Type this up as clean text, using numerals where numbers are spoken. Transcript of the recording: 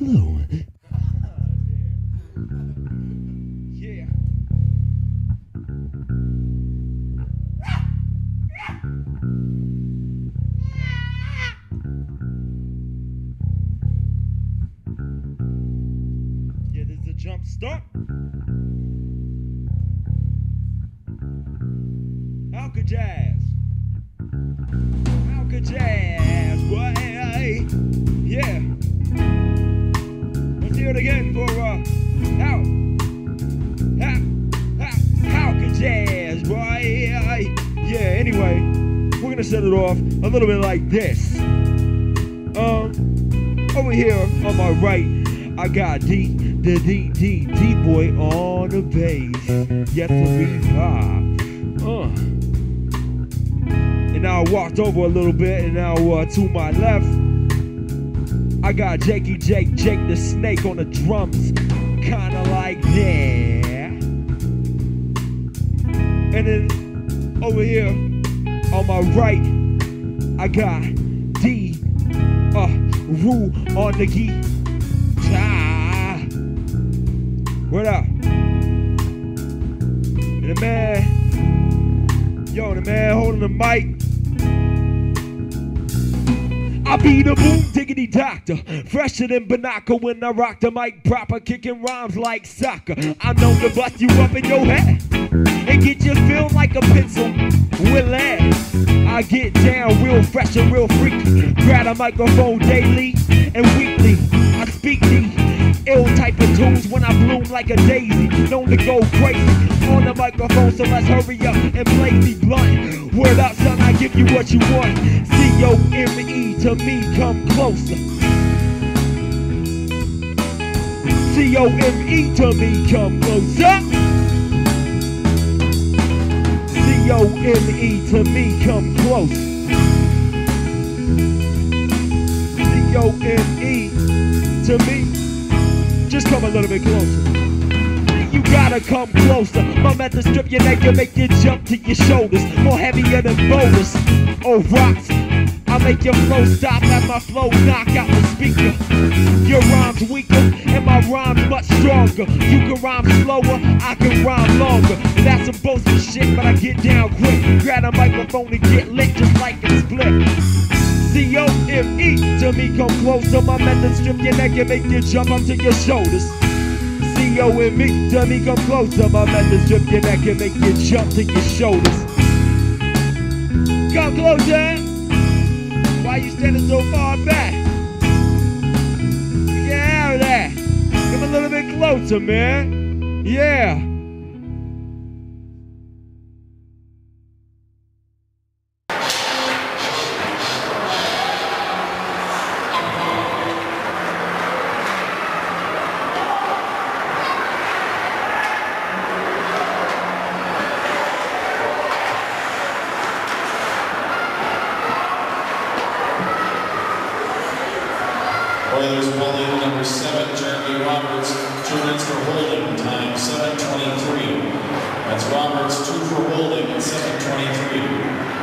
flow. Yeah. Yeah, this is a jump start. How could jazz? How could jazz, boy? Yeah. Let's hear it again for how could jazz, boy? Yeah. Anyway, we're gonna set it off a little bit like this. Over here on my right, I got D boy on the bass. Yes, we vibe. And now I walked over a little bit, and now to my left, I got Jake the Snake on the drums, kinda like that. And then over here on my right, I got D Roo on the guitar. What up? And the man holding the mic. I be the boom diggity doctor, fresher than Banaka when I rock the mic proper, kicking rhymes like soccer. I'm known to bust you up in your head and get you feel like a pencil with lead. I get down real fresh and real freaky, grab a microphone daily and weekly. I speak the ill type of tunes when I bloom like a daisy, known to go crazy on the microphone, so let's hurry up and play me blunt. Word up, son, I give you what you want. C-O-M-E to me, come closer. C-O-M-E to me, come closer. C-O-M-E to me, come close. C-O-M-E to me, just come a little bit closer. You gotta come closer. My method strip your neck and make you jump to your shoulders. More heavier than boulders or rocks. I make your flow stop, have my flow knock out the speaker. Your rhyme's weaker and my rhyme's much stronger. You can rhyme slower, I can rhyme longer. That's some bullshit shit, but I get down quick. Grab a microphone and get lit just like it's split. C-O-M-E to me, come closer. My method strip your neck and make you jump up to your shoulders. C-O-M-E to me, come closer. My method strip your neck and make you jump to your shoulders. Come closer. Why you standing so far back? Get out of there. Come a little bit closer, man. Yeah. Oilers bowling number 7, Jeremy Roberts, 2 minutes for holding, time 7:23. That's Roberts, 2 for holding at 7:23.